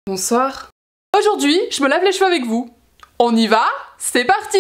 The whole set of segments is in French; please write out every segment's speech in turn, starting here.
Bonsoir. Aujourd'hui, je me lave les cheveux avec vous. On y va? C'est parti!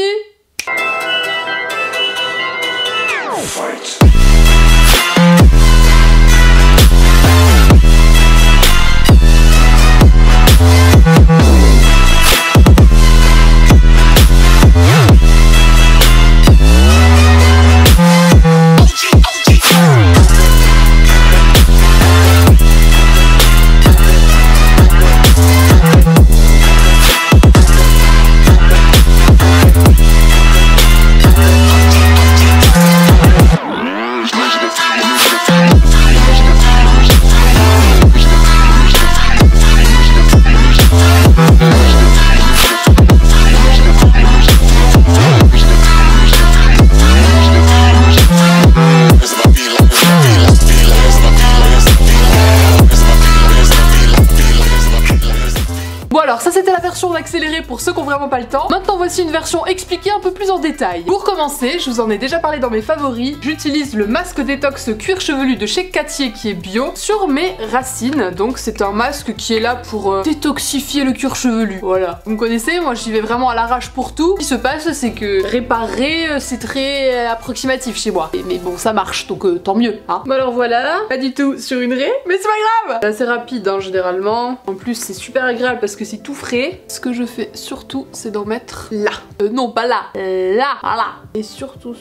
Alors ça c'était la version accélérée pour ceux qui ont vraiment pas le temps. Maintenant voici une version expliquée un peu plus en détail. Pour commencer, je vous en ai déjà parlé dans mes favoris, j'utilise le masque détox cuir chevelu de chez Cattier qui est bio sur mes racines. Donc c'est un masque qui est là pour détoxifier le cuir chevelu. Voilà, vous me connaissez, moi j'y vais vraiment à l'arrache pour tout. Ce qui se passe c'est que réparer c'est très approximatif chez moi. Mais bon ça marche donc tant mieux hein. Bon alors voilà, pas du tout sur une raie, mais c'est pas grave. C'est assez rapide hein, généralement. En plus c'est super agréable parce que c'est tout frais. Ce que je fais surtout c'est d'en mettre là. Non pas là, là, voilà. Et surtout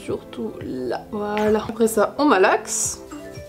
là. Voilà. Après ça on malaxe.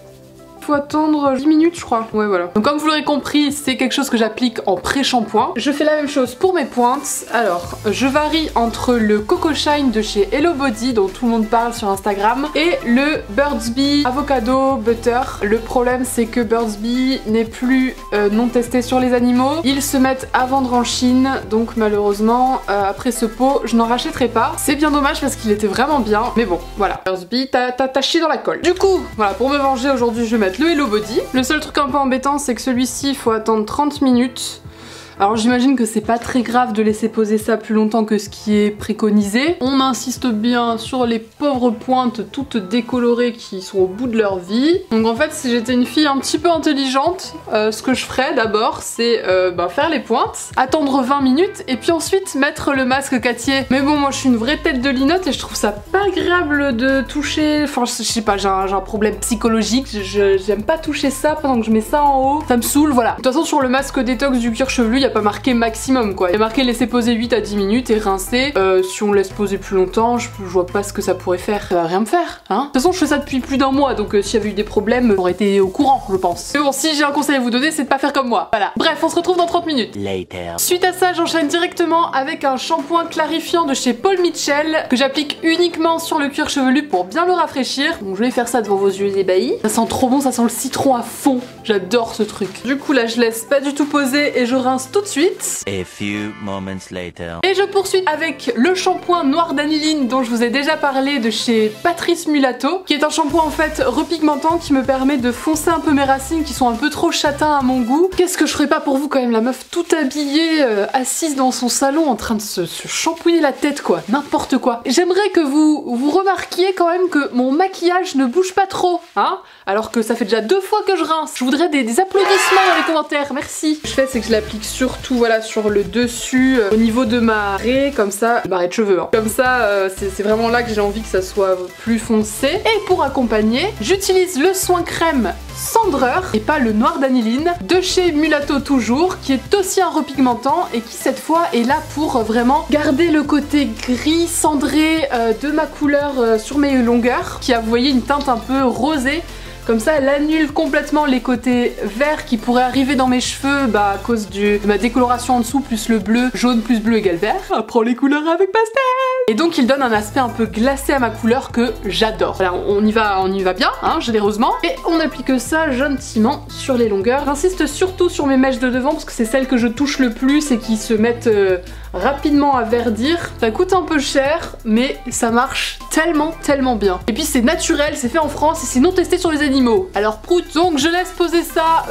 Faut attendre 10 minutes je crois. Ouais voilà. Donc comme vous l'aurez compris c'est quelque chose que j'applique en pré-shampoing. Je fais la même chose pour mes pointes. Alors je varie entre le Coco Shine de chez Hello Body dont tout le monde parle sur Instagram et le Burt's Bees Avocado Butter. Le problème c'est que Burt's Bees n'est plus non testé sur les animaux. Ils se mettent à vendre en Chine donc malheureusement après ce pot je n'en rachèterai pas. C'est bien dommage parce qu'il était vraiment bien. Mais bon voilà. Burt's Bees t'as chié dans la colle. Du coup voilà pour me venger aujourd'hui je vais mettre le Hello Body. Le seul truc un peu embêtant c'est que celui-ci il faut attendre 30 minutes. Alors j'imagine que c'est pas très grave de laisser poser ça plus longtemps que ce qui est préconisé. On insiste bien sur les pauvres pointes toutes décolorées qui sont au bout de leur vie. Donc en fait si j'étais une fille un petit peu intelligente, ce que je ferais d'abord c'est faire les pointes, attendre 20 minutes et puis ensuite mettre le masque Cattier. Mais bon moi je suis une vraie tête de linotte et je trouve ça pas agréable de toucher, enfin je sais pas j'ai un problème psychologique, j'aime pas toucher ça pendant que je mets ça en haut, ça me saoule voilà. De toute façon sur le masque détox du cuir chevelu il y a pas marqué maximum quoi. Il y a marqué laisser poser 8 à 10 minutes et rincer. Si on laisse poser plus longtemps, je vois pas ce que ça pourrait faire. Ça va rien me faire, hein. De toute façon, je fais ça depuis plus d'un mois, donc s'il y avait eu des problèmes, j'aurais été au courant, je pense. Mais bon, si j'ai un conseil à vous donner, c'est de pas faire comme moi. Voilà. Bref, on se retrouve dans 30 minutes. Later. Suite à ça, j'enchaîne directement avec un shampoing clarifiant de chez Paul Mitchell que j'applique uniquement sur le cuir chevelu pour bien le rafraîchir. Donc je vais faire ça devant vos yeux ébahis. Ça sent trop bon, ça sent le citron à fond. J'adore ce truc. Du coup là, je laisse pas du tout poser et je rince tout de suite. A few moments later. Et je poursuis avec le shampoing noir d'aniline dont je vous ai déjà parlé de chez Patrice Mulatto, qui est un shampoing en fait repigmentant qui me permet de foncer un peu mes racines qui sont un peu trop châtains à mon goût. Qu'est-ce que je ferais pas pour vous quand même, la meuf toute habillée, assise dans son salon en train de se shampouiller la tête quoi, n'importe quoi. J'aimerais que vous remarquiez quand même que mon maquillage ne bouge pas trop, hein, alors que ça fait déjà 2 fois que je rince. Je voudrais des applaudissements dans les commentaires, merci. Ce que je fais c'est que je l'applique surtout voilà sur le dessus, au niveau de ma raie, comme ça, ma raie de cheveux, hein. Comme ça, c'est vraiment là que j'ai envie que ça soit plus foncé. Et pour accompagner, j'utilise le soin crème cendreur et pas le noir d'aniline de chez Mulatto toujours, qui est aussi un repigmentant et qui cette fois est là pour vraiment garder le côté gris cendré de ma couleur sur mes longueurs, qui a, vous voyez, une teinte un peu rosée. Comme ça, elle annule complètement les côtés verts qui pourraient arriver dans mes cheveux à cause de ma décoloration en dessous, plus le bleu, jaune plus bleu égale vert. Apprends les couleurs avec pastel. Et donc il donne un aspect un peu glacé à ma couleur que j'adore. Voilà, on y va bien, hein, généreusement. Et on applique ça gentiment sur les longueurs. J'insiste surtout sur mes mèches de devant parce que c'est celles que je touche le plus et qui se mettent rapidement à verdir. Ça coûte un peu cher, mais ça marche tellement bien. Et puis c'est naturel, c'est fait en France et c'est non testé sur les animaux. Alors prout, donc je laisse poser ça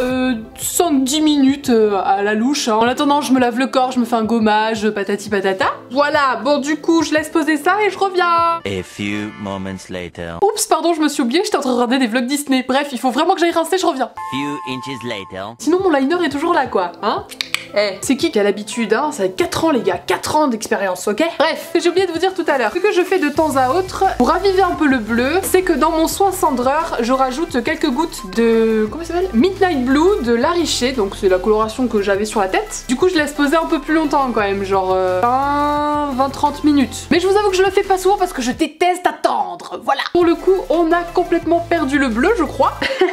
5-10 minutes à la louche. Hein. En attendant, je me lave le corps, je me fais un gommage, patati patata. Voilà, bon du coup, je laisse poser ça et je reviens. A few moments later. Oups, pardon, je me suis oubliée, j'étais en train de regarder des vlogs Disney. Bref, il faut vraiment que j'aille rincer, je reviens. Few inches later. Sinon mon liner est toujours là quoi, hein. C'est qui a l'habitude, hein? Ça fait 4 ans les gars, 4 ans d'expérience, ok? Bref, j'ai oublié de vous dire tout à l'heure. Ce que je fais de temps à autre pour raviver un peu le bleu, c'est que dans mon soin cendreur, je rajoute quelques gouttes de... comment ça s'appelle? Midnight Blue de La Richée, donc c'est la coloration que j'avais sur la tête. Du coup, je laisse poser un peu plus longtemps quand même, genre 20-30 minutes. Mais je vous avoue que je le fais pas souvent parce que je déteste attendre, voilà. Pour le coup, on a complètement perdu le bleu, je crois.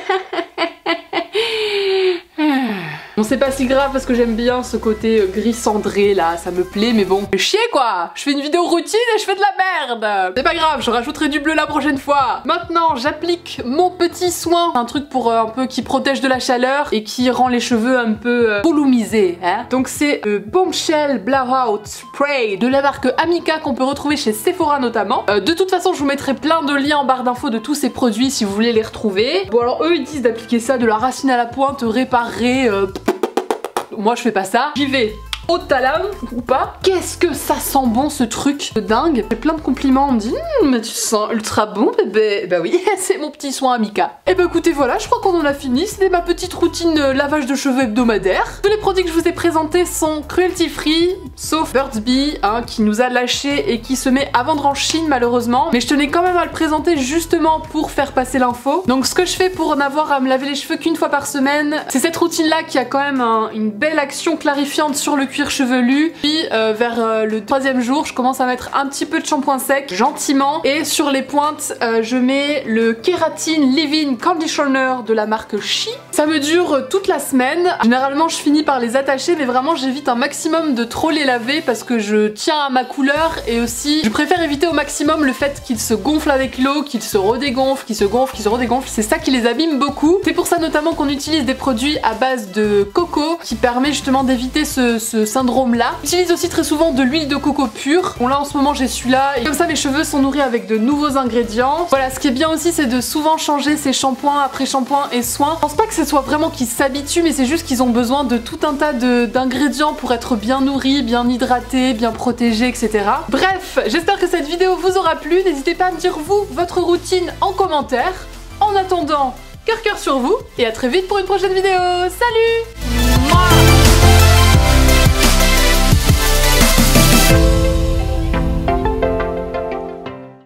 Bon, c'est pas si grave parce que j'aime bien ce côté gris cendré là, ça me plaît, mais bon, chier quoi. Je fais une vidéo routine et je fais de la merde. C'est pas grave, je rajouterai du bleu la prochaine fois. Maintenant, j'applique mon petit soin, un truc pour un peu qui protège de la chaleur et qui rend les cheveux un peu volumisés, hein. Donc c'est le Bombshell Blowout Spray de la marque Amika qu'on peut retrouver chez Sephora notamment. De toute façon, je vous mettrai plein de liens en barre d'infos de tous ces produits si vous voulez les retrouver. Bon alors eux ils disent d'appliquer ça de la racine à la pointe, réparer. Moi je fais pas ça, j'y vais au talent ou pas. Qu'est-ce que ça sent bon ce truc de dingue. J'ai plein de compliments, on me dit mais tu sens ultra bon bébé. Bah oui, c'est mon petit soin Amika. Et bah écoutez voilà, je crois qu'on en a fini. C'était ma petite routine lavage de cheveux hebdomadaire. Tous les produits que je vous ai présentés sont cruelty free, sauf Burt's Bees hein, qui nous a lâché et qui se met à vendre en Chine malheureusement. Mais je tenais quand même à le présenter justement pour faire passer l'info. Donc ce que je fais pour n'avoir à me laver les cheveux qu'une fois par semaine, c'est cette routine là qui a quand même une belle action clarifiante sur le cuir chevelu. Puis vers le 3e jour, je commence à mettre un petit peu de shampoing sec, gentiment. Et sur les pointes, je mets le Keratin Leave-In Conditioner de la marque She. Ça me dure toute la semaine. Généralement, je finis par les attacher, mais vraiment, j'évite un maximum de trop les laver parce que je tiens à ma couleur et aussi, je préfère éviter au maximum le fait qu'ils se gonflent avec l'eau, qu'ils se redégonflent, qu'ils se gonflent, qu'ils se redégonflent. C'est ça qui les abîme beaucoup. C'est pour ça notamment qu'on utilise des produits à base de coco qui permet justement d'éviter ce syndrome là. J'utilise aussi très souvent de l'huile de coco pure. Bon là en ce moment j'ai celui-là et comme ça mes cheveux sont nourris avec de nouveaux ingrédients. Voilà, ce qui est bien aussi c'est de souvent changer ses shampoings après shampoing et soins. Je pense pas que ce soit vraiment qu'ils s'habituent mais c'est juste qu'ils ont besoin de tout un tas d'ingrédients pour être bien nourris, bien hydratés, bien protégés, etc. Bref, j'espère que cette vidéo vous aura plu. N'hésitez pas à me dire vous, votre routine en commentaire. En attendant, cœur sur vous et à très vite pour une prochaine vidéo. Salut!